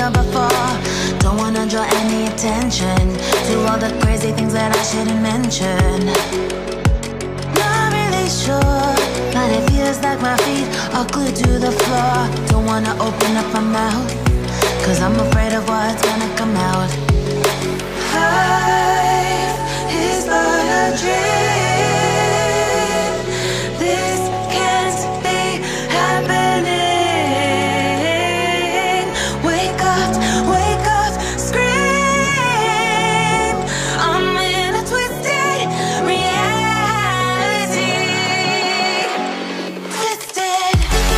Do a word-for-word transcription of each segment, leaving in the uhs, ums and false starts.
her before. Don't wanna draw any attention to all the crazy things that I shouldn't mention. Not really sure, but it feels like my feet are glued to the floor. Don't wanna open up my mouth, cause I'm afraid of what's gonna come out. Life is but a dream. This can't be happening. Wake up, wake up, scream. I'm in a twisted reality. Twisted.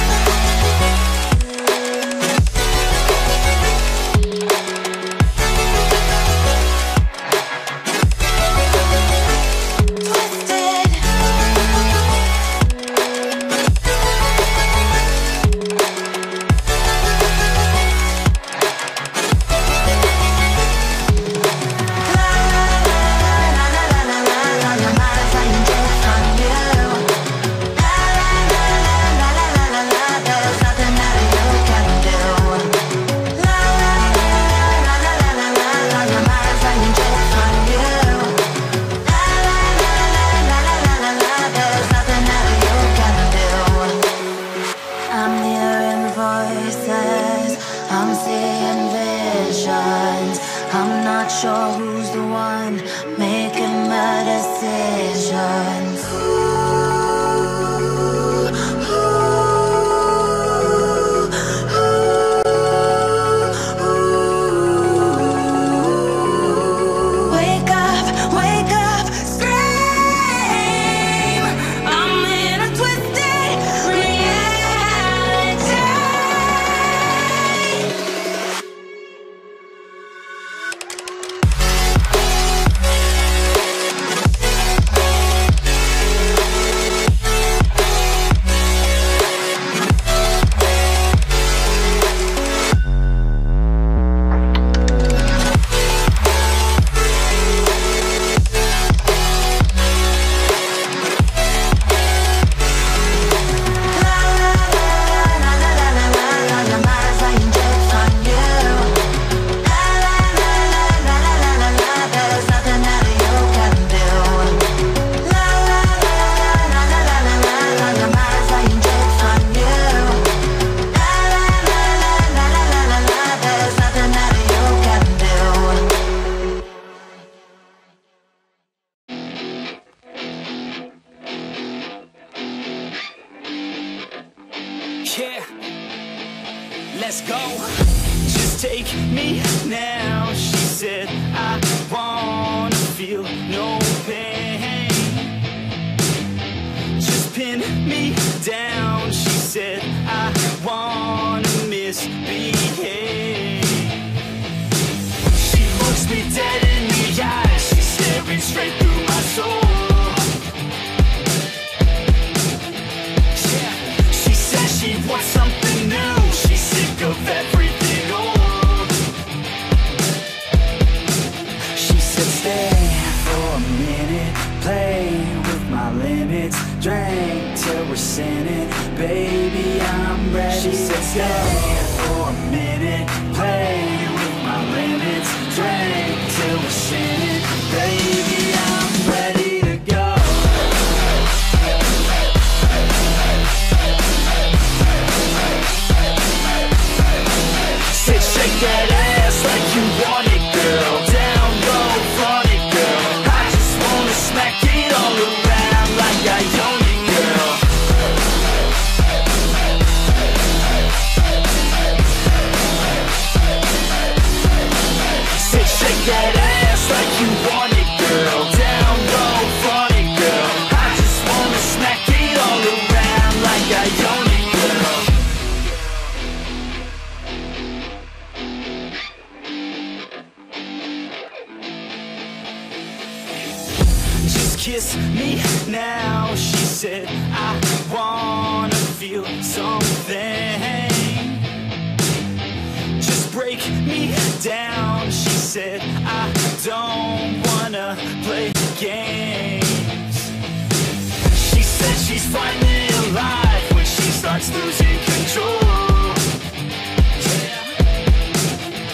I'm seeing visions. I'm not sure who's the one making my decisions. Wake up, wake up, scream. I'm in a twisted reality. Yeah, let's go. Just take me now. She said I wanna feel no pain. Just pin me down. She said I wanna misbehave. She looks me dead in the eyes. She's staring straight through my soul. She wants something new. She's sick of everything old. She said stay for a minute, play with my limits, drink till we're sinning. Baby, I'm ready. She said stay for a minute, play with my limits, drink till we're sinning. Baby, I'm ready to go. Shake that ass like you want it, girl. Down low, flaunt it, girl. I just wanna smack it all around like I own it, girl. Say, shake that ass like you want it, girl. Down low, flaunt it, girl. I just wanna smack it all around like I own it, girl. Kiss me now, she said I wanna feel something. Just break me down, she said I don't wanna play games. She said she's finally alive when she starts losing control.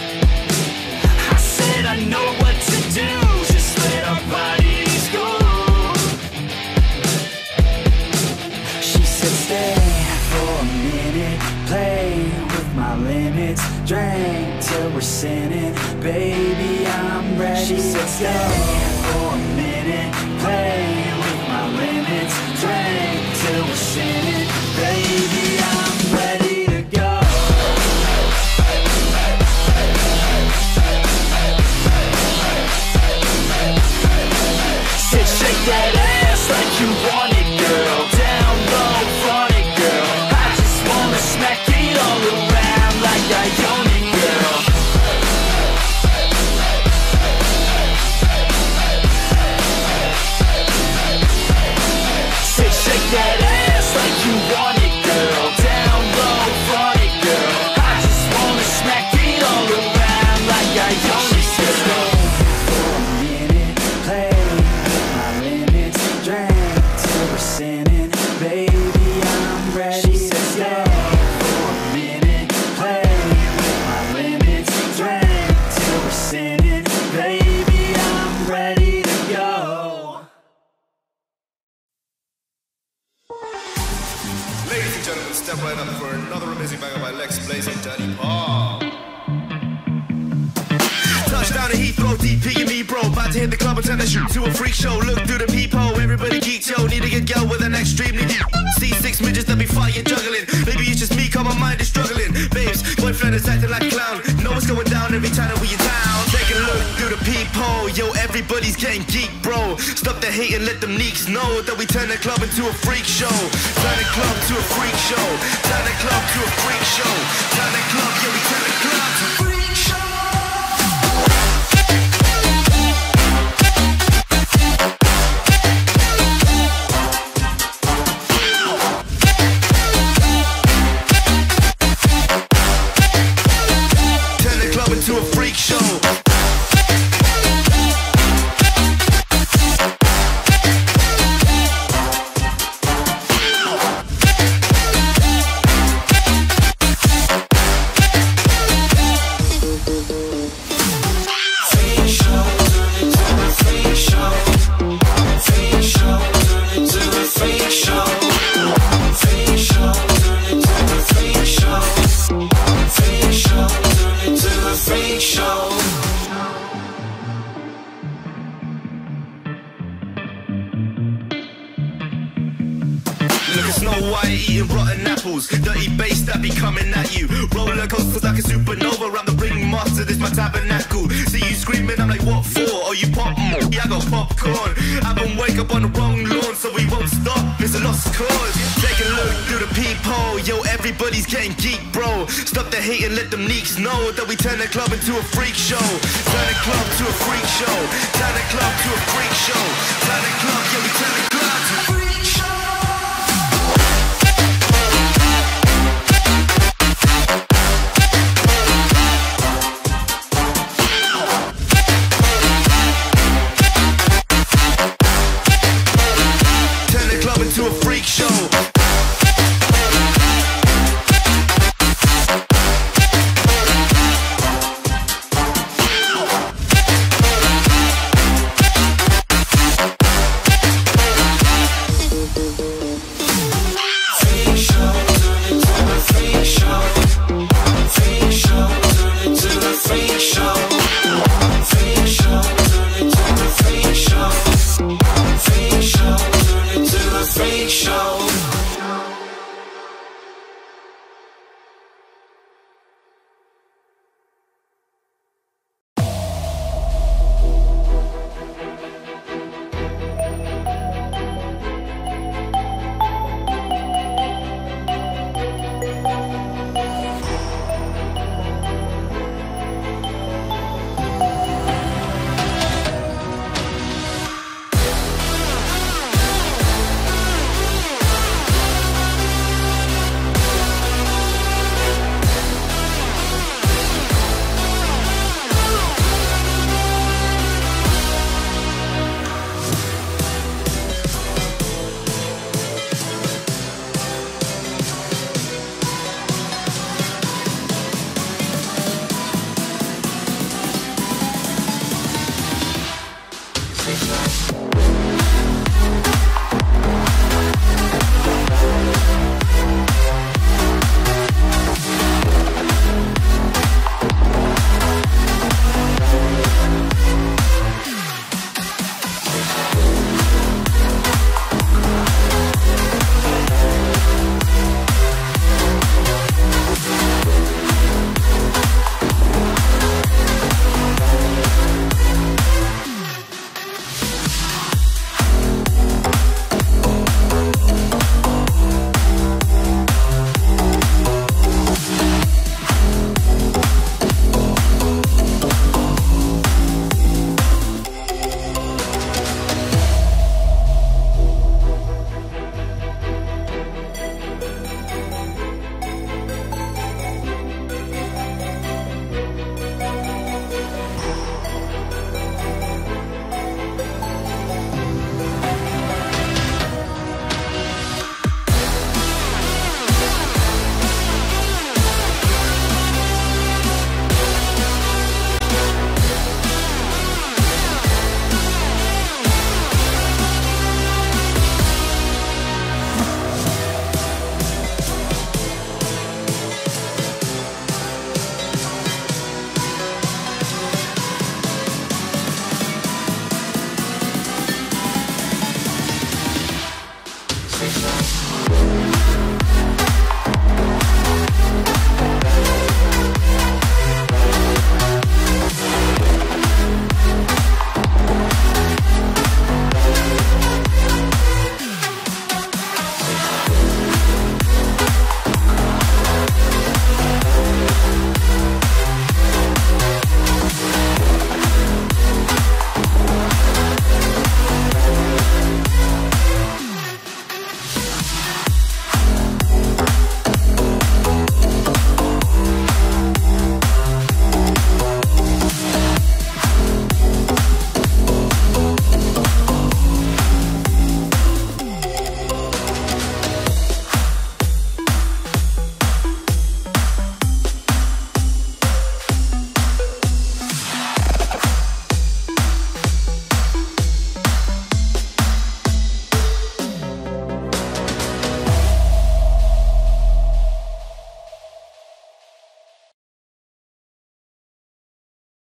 She said stay for a minute, play with my limits, drink till we're sinning. Baby, I'm ready to go. Said shake that ass like you want it, girl. Down low, front it, girl. I just wanna smack it all around like I own it, girl. Say shake that ass like you want it, girl. Down low, front it, girl. I just wanna smack it all around like I own it, girl. For a minute, play with my limits, drink till we're sinning. Baby, I'm ready. She said stay for a minute, play with my limits, drink till we're sinning. Baby, I'm ready to go. Ladies and gentlemen, step right up for another amazing banger by Lex Blaze and Daddy Paul. Touchdown to Heathrow, D P and me, bro. About to hit the club and turn that shit to a freak show. Look through the peephole, everybody geeks, yo. Need to get girl with an extremely deep. See six midgets that be fighting, juggling. Maybe it's just me, cause my mind is struggling. Babes, boyfriend is acting like a clown. Know what's going down every time that we in town. Take a look through the peephole, yo. Everybody's getting geek, bro. Stop the hate and let them neeks know that we turn the club into a freak show. Turn the club to a freak show. Turn the club to a freak show. Turn the club, yeah, we turn the club to a freak show. To a freak show. Snow White eating rotten apples, dirty bass that be coming at you. Roller coasters like a supernova, around the ringmaster, this my tabernacle. See you screaming, I'm like, what for? Oh, you pop? Mm, yeah, I got popcorn. I been wake up on the wrong lawn, so we won't stop. It's a lost cause. Take a look through the peephole, yo. Everybody's getting geek, bro. Stop the hate and let them neeks know that we turn the club into a freak show. Turn the club to a freak show. Turn the club to a freak show. Turn the club, yeah, we turn the club to a freak show. To a freak show. Freak show.